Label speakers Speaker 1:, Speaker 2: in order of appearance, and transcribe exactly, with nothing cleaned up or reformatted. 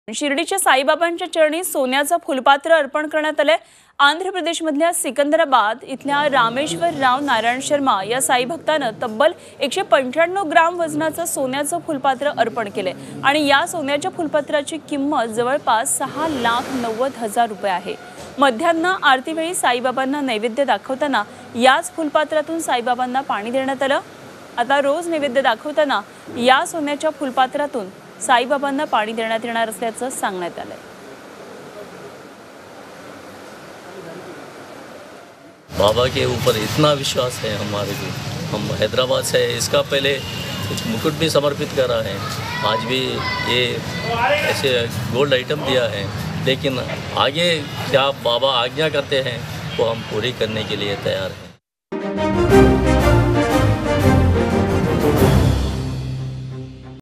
Speaker 1: शिर्डीच्या साईबाबांच्या चरणी सोन्याचं फुलपात्र अर्पण करण्यात आले। आंध्र प्रदेशमधल्या सिकंदराबाद इथल्या रामेश्वरराव नारायण शर्मा या साई भक्तानं तब्बल एकशे पंच्याण्णव ग्राम वजनाचं सोन्याचं फुलपात्र अर्पण केले आणि या सोन्याच्या फुलपात्राची किंमत जवळपास सहा लाख नव्वद हजार रुपये आहे। मध्यान्ह आरतीवेळी साईबाबांना नैवेद्य दाखवताना याच फुलपात्रातून साईबाबांना पाणी देण्यात आलं। आता रोज नैवेद्य दाखवताना या सोन्याच्या फुलपात्रातून साईबाबांना पाणी देण्यात येणार असल्याचं सांगण्यात आलंय।
Speaker 2: बाबा के ऊपर इतना विश्वास है हमारे को। हम हैदराबाद से इसका पहले कुछ मुकुट भी समर्पित करा है, आज भी ये ऐसे गोल्ड आइटम दिया है, लेकिन आगे क्या बाबा आज्ञा करते हैं वो हम पूरी करने के लिए तैयार हैं।